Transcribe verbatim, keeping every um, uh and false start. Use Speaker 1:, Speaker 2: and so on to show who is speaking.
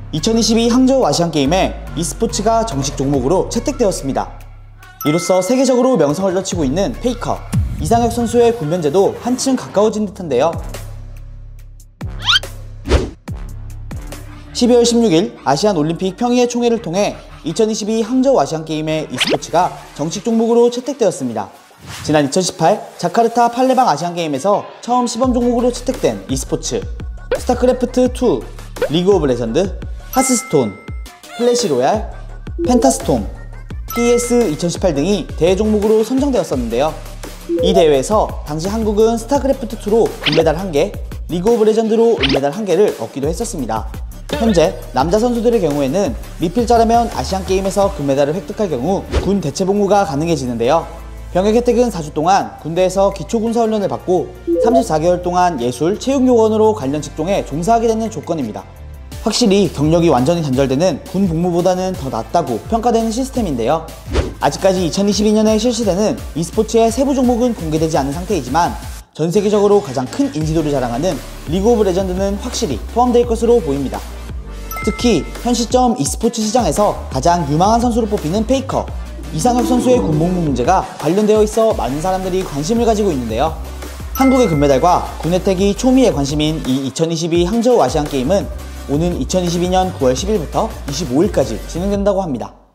Speaker 1: 이천이십이 항저우 아시안게임에 e스포츠가 정식 종목으로 채택되었습니다. 이로써 세계적으로 명성을 떨치고 있는 페이커, 이상혁 선수의 군면제도 한층 가까워진 듯한데요. 십이월 십육일 아시안올림픽 평의회 총회를 통해 이천이십이 항저우 아시안게임의 e스포츠가 정식 종목으로 채택되었습니다. 지난 이천십팔 자카르타 팔레방 아시안게임에서 처음 시범 종목으로 채택된 e스포츠, 스타크래프트 투, 리그 오브 레전드, 하스스톤, 클래시로얄, 펜타스톰, 피에스 이천십팔 등이 대회 종목으로 선정되었었는데요. 이 대회에서 당시 한국은 스타크래프트 투로 금메달 한 개, 리그 오브 레전드로 은메달 한 개를 얻기도 했었습니다. 현재 남자 선수들의 경우에는 미필자라면 아시안게임에서 금메달을 획득할 경우 군 대체복무가 가능해지는데요. 병역 혜택은 사 주 동안 군대에서 기초군사훈련을 받고 삼십사 개월 동안 예술, 체육요원으로 관련 직종에 종사하게 되는 조건입니다. 확실히 경력이 완전히 단절되는 군 복무보다는 더 낫다고 평가되는 시스템인데요. 아직까지 이천이십이 년에 실시되는 e스포츠의 세부 종목은 공개되지 않은 상태이지만 전 세계적으로 가장 큰 인지도를 자랑하는 리그 오브 레전드는 확실히 포함될 것으로 보입니다. 특히 현 시점 e스포츠 시장에서 가장 유망한 선수로 뽑히는 페이커, 이상혁 선수의 군복무 문제가 관련되어 있어 많은 사람들이 관심을 가지고 있는데요. 한국의 금메달과 군 혜택이 초미의 관심인 이 이천이십이 항저우 아시안게임은 오는 이천이십이 년 구월 십일부터 이십오일까지 진행된다고 합니다.